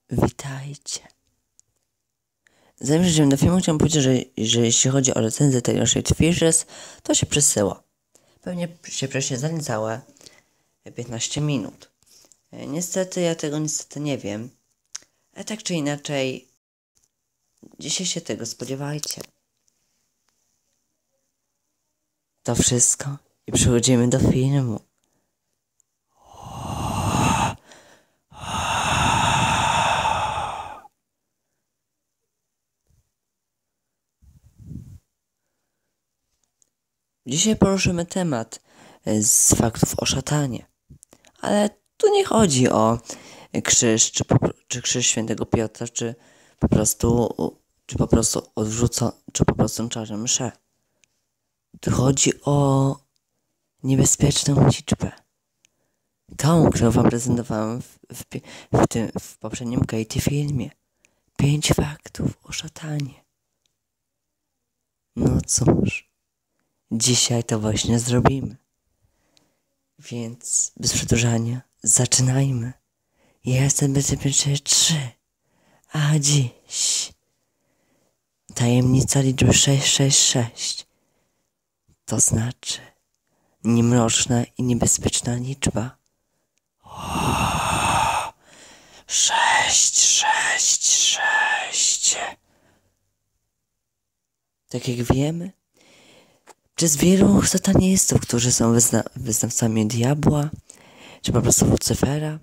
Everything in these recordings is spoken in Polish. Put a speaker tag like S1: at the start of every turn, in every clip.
S1: Witajcie. Zanim przejdziemy do filmu, chciałbym powiedzieć, że jeśli chodzi o recenzję tej naszej Fishes, to się przesyła. Pewnie się prześnie za niecałe 15 minut. Niestety, ja tego nie wiem. Ale tak czy inaczej, dzisiaj się tego spodziewajcie. To wszystko i przechodzimy do filmu. Dzisiaj poruszymy temat z faktów o szatanie. Ale tu nie chodzi o krzyż, czy krzyż świętego Piotra, czy po prostu czarną mszę. Tu chodzi o niebezpieczną liczbę. Tą, którą wam prezentowałem w poprzednim Katie filmie. 5 faktów o szatanie. No cóż, dzisiaj to właśnie zrobimy. Więc bez przedłużania zaczynajmy. Ja jestem bezpieczny 3. A dziś tajemnica liczby 666. To znaczy niemroczna i niebezpieczna liczba. 666. Tak jak wiemy, przez wielu satanistów, którzy są wyznawcami diabła, czy po prostu Lucyfera,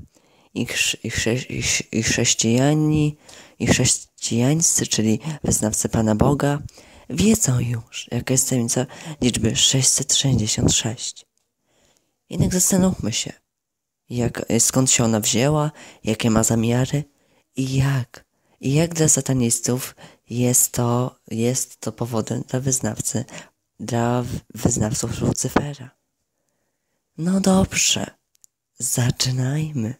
S1: i chrześcijańscy, czyli wyznawcy Pana Boga, wiedzą już, jaka jest tajemnica liczby 666. Jednak zastanówmy się, skąd się ona wzięła, jakie ma zamiary i jak dla satanistów jest to powodem dla wyznawców Lucyfera. No dobrze, zaczynajmy.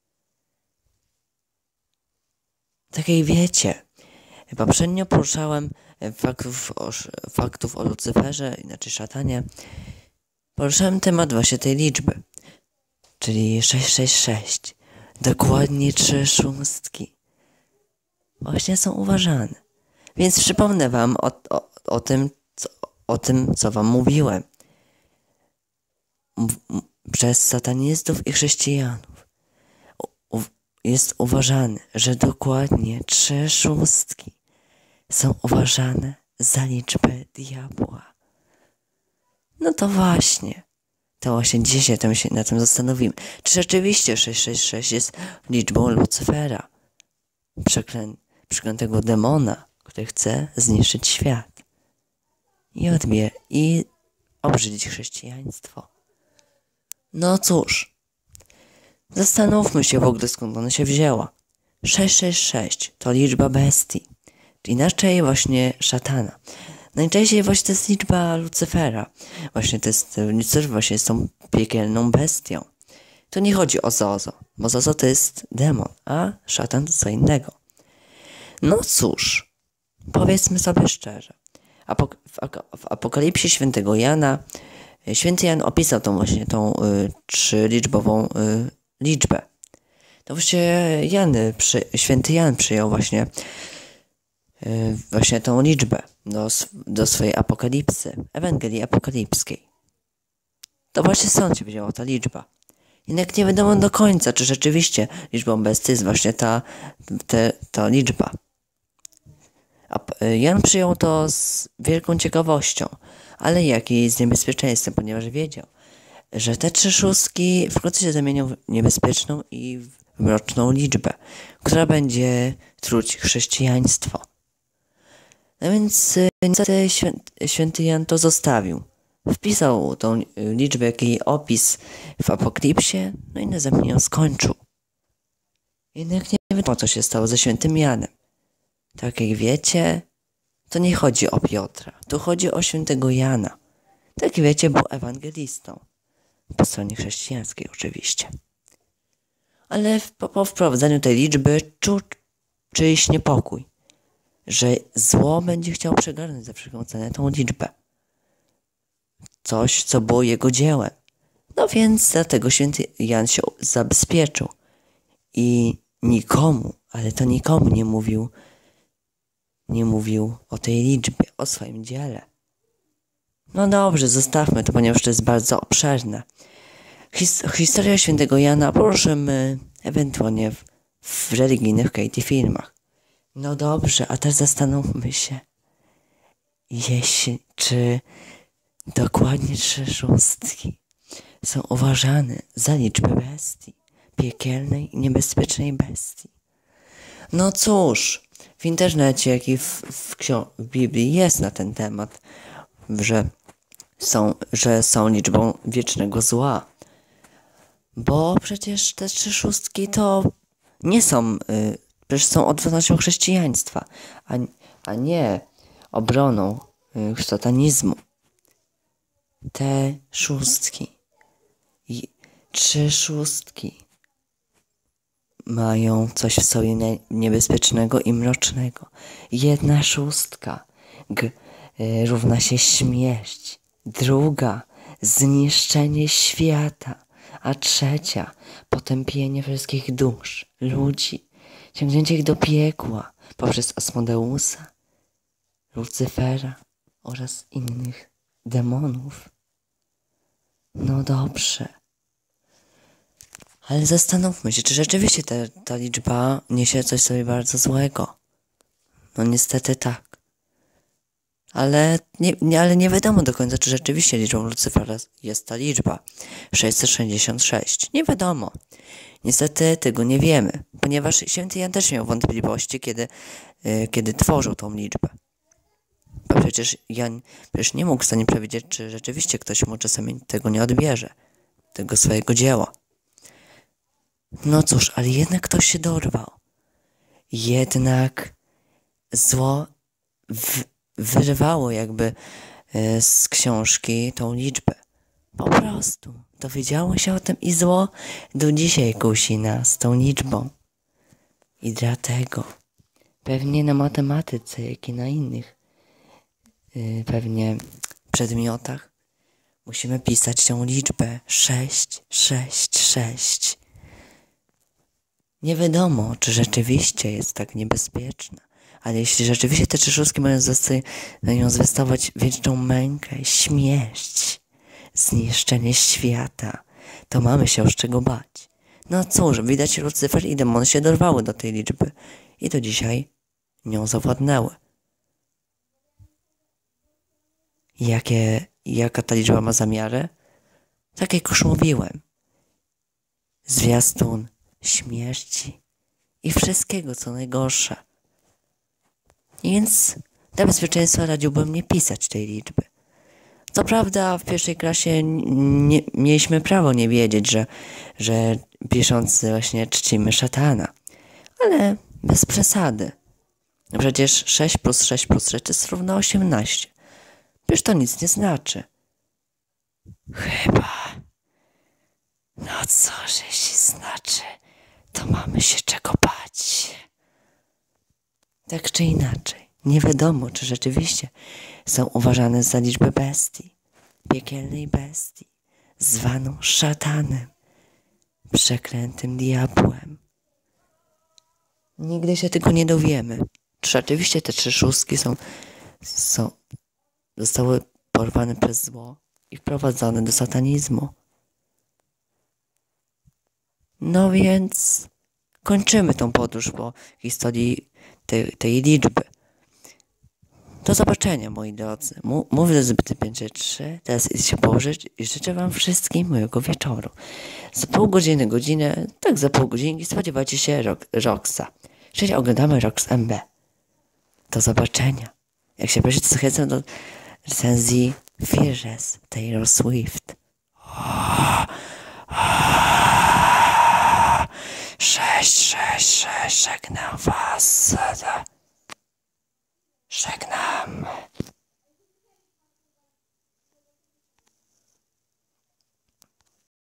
S1: Tak jak wiecie, poprzednio poruszałem faktów o Lucyferze, inaczej szatanie. Poruszałem temat właśnie tej liczby, czyli 666. Dokładnie 3 szóstki. Właśnie są uważane. Więc przypomnę wam o tym, co wam mówiłem. Przez satanistów i chrześcijanów jest uważane, że dokładnie 3 szóstki są uważane za liczbę diabła. No to właśnie dzisiaj się na tym zastanowimy. Czy rzeczywiście 666 jest liczbą Lucyfera, przeklętego demona, który chce zniszczyć świat i obrzydzić chrześcijaństwo. No cóż, zastanówmy się w ogóle, skąd ona się wzięła. 666 to liczba bestii, inaczej właśnie szatana. Najczęściej właśnie to jest liczba Lucyfera. Właśnie Lucyfer właśnie jest tą piekielną bestią. Tu nie chodzi o Zozo, bo Zozo to jest demon, a szatan to co innego. No cóż, powiedzmy sobie szczerze. W Apokalipsie świętego Jana, święty Jan opisał tą 3-liczbową liczbę. To właśnie święty Jan przyjął właśnie tą liczbę do swojej apokalipsy, Ewangelii Apokalipskiej. To właśnie stąd się wzięła ta liczba. Jednak nie wiadomo do końca, czy rzeczywiście liczbą bestii jest właśnie ta liczba. Jan przyjął to z wielką ciekawością, ale jak i z niebezpieczeństwem, ponieważ wiedział, że te 3 szóstki wkrótce się zamienią w niebezpieczną i mroczną liczbę, która będzie truć chrześcijaństwo. No więc niestety święty Jan to zostawił. Wpisał tą liczbę, jak jej opis w Apokalipsie, no i następnie ją skończył. Jednak nie wiadomo, co się stało ze świętym Janem. Tak jak wiecie, to nie chodzi o Piotra, tu chodzi o świętego Jana. Tak jak wiecie, był ewangelistą. Po stronie chrześcijańskiej oczywiście. Ale po wprowadzeniu tej liczby czuł czyjś niepokój, że zło będzie chciał przegarnąć za wszelką cenę tą liczbę. Coś, co było jego dziełem. No więc dlatego święty Jan się zabezpieczył i nikomu ale to nikomu nie mówił o tej liczbie, o swoim dziele. No dobrze, zostawmy to, ponieważ to jest bardzo obszerne. Historia świętego Jana poruszymy ewentualnie w religijnych Katie filmach. No dobrze, a teraz zastanówmy się, czy dokładnie 3 szóstki są uważane za liczbę bestii, piekielnej i niebezpiecznej bestii. No cóż, w internecie, jak i w Biblii jest na ten temat, że są liczbą wiecznego zła. Bo przecież te 3 szóstki to nie są, przecież są odwrotnością chrześcijaństwa, a nie obroną satanizmu. Te szóstki, 3 szóstki mają coś w sobie niebezpiecznego i mrocznego. 1 szóstka równa się śmierć, 2 zniszczenie świata, a 3 potępienie wszystkich dusz, ludzi, ciągnięcie ich do piekła poprzez Asmodeusa, Lucyfera oraz innych demonów. No dobrze. Ale zastanówmy się, czy rzeczywiście ta liczba niesie coś sobie bardzo złego. No niestety tak. Ale nie wiadomo do końca, czy rzeczywiście liczbą Lucyfera jest ta liczba 666. Nie wiadomo. Niestety tego nie wiemy, ponieważ święty Jan też miał wątpliwości, kiedy tworzył tą liczbę. Bo przecież Jan nie mógł w stanie przewidzieć, czy rzeczywiście ktoś mu czasami tego nie odbierze, tego swojego dzieła. No cóż, ale jednak ktoś się dorwał. Jednak zło wyrwało jakby z książki tą liczbę. Po prostu dowiedziało się o tym i zło do dzisiaj kusi nas tą liczbą. I dlatego pewnie na matematyce, jak i na innych pewnie przedmiotach musimy pisać tą liczbę 666. Nie wiadomo, czy rzeczywiście jest tak niebezpieczna, ale jeśli rzeczywiście te 3 szóstki mają na nią zwiastować wieczną mękę, śmierć, zniszczenie świata, to mamy się już czego bać. No cóż, widać, Lucyfer i demony się dorwały do tej liczby i do dzisiaj nią zawładnęły. Jaka ta liczba ma zamiary? Tak jak już mówiłem. Zwiastun śmierci i wszystkiego, co najgorsze. Więc dla bezpieczeństwa radziłbym nie pisać tej liczby. Co prawda w 1. klasie mieliśmy prawo nie wiedzieć, że pisząc właśnie czcimy szatana. Ale bez przesady. Przecież 6 plus 6 plus 6 to jest równo 18. Przecież to nic nie znaczy. Chyba. No co, jeśli znaczy, to mamy się czego bać. Tak czy inaczej, nie wiadomo, czy rzeczywiście są uważane za liczbę bestii, piekielnej bestii, zwaną szatanem, przeklętym diabłem. Nigdy się tego nie dowiemy. Czy rzeczywiście te 3 szóstki zostały porwane przez zło i wprowadzone do satanizmu. No więc kończymy tą podróż po historii tej liczby. Do zobaczenia, moi drodzy. Mówię do Zbyty 5-3. Teraz idę się położyć i życzę wam wszystkim miłego wieczoru. Za pół godziny, za pół godzinki spodziewajcie się Roxa. Czyli oglądamy Rox MB. Do zobaczenia. Jak się proszę, to zachęcam do recenzji Fearless Taylor Swift.